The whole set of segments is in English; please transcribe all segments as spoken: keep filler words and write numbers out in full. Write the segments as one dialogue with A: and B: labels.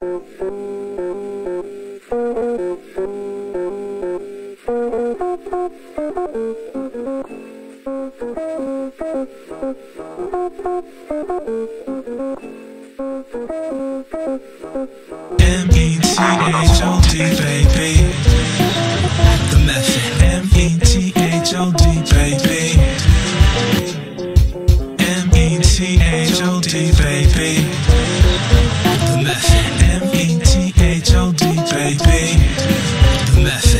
A: M E T H O D, baby. The method. M E T H O D, baby. M E T H O D, baby. The method. M E T H O D, baby. The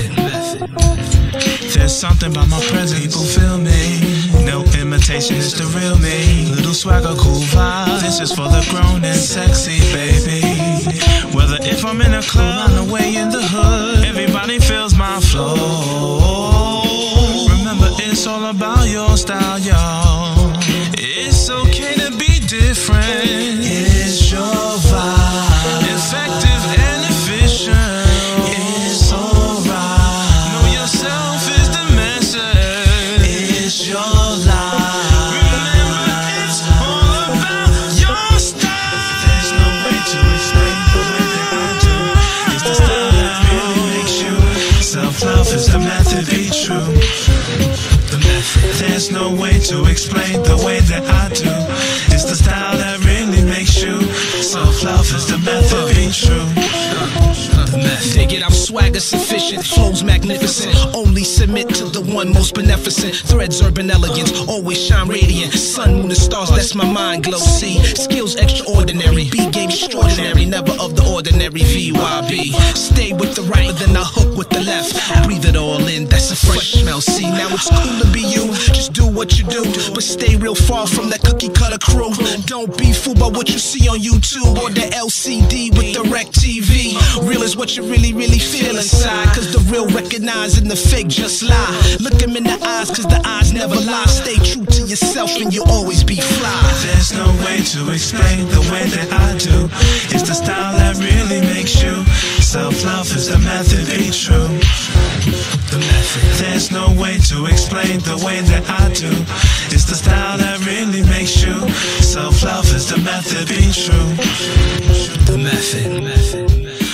A: method. There's something about my presence, people feel me. No imitation, it's the real me. Little swagger, cool vibe. This is for the grown and sexy, baby. Whether if I'm in a club, on the way in the hood, everybody feels my flow. Remember, it's all about your style, y'all. It's okay to be different. It's your vibe. Effective and efficient. It's alright. Know yourself is the message. It's your life. Remember, it's all about your style. There's no way to explain the way that I do. It's the style that really makes you. Self-love is the method, be true. The method. There's no way to explain the way that I do. It's the style that really makes you. Self-love is the method, be true. The method.
B: Dig it, I'm swagger sufficient, flows magnificent. Only submit to the one most beneficent. Threads urban elegance, always shine radiant. Sun, moon, and stars, that's my mind glow. See, skills extraordinary, B game extraordinary, never of the ordinary. V Y B. Stay with the right, but then I hook with the left. Breathe it all in, that's a fresh smell. See, now it's cool to be you. Just do what you do, but stay real far from that cookie cutter crew. Don't be fooled by what you see on YouTube or the L C D with the Rec T V. Real is what you really, really feel inside. Cause the real recognize and the fake just lie. Look them in the eyes, cause the eyes never lie. Stay true to yourself and you'll always be fly.
A: There's no way to explain the way that I do. It's the style that really makes you. Self-love is the method, be true. The method. There's no way to explain the way that I do. It's the style that really makes you. Self-love is the method, be true. The method.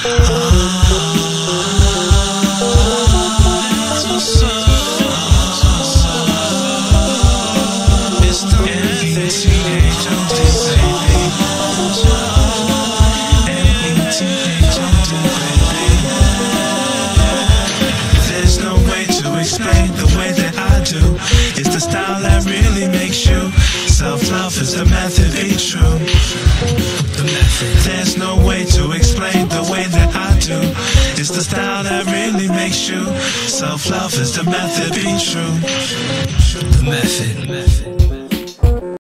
A: It's the M E T H O D, baby. M E T H O D, baby. There's no way to explain the way that I do. It's the style that really makes you. Self-love is the method, be true. The method. There's no way to explain the way that I do. It's the style that really makes you. Self-love is the method, be true. The method.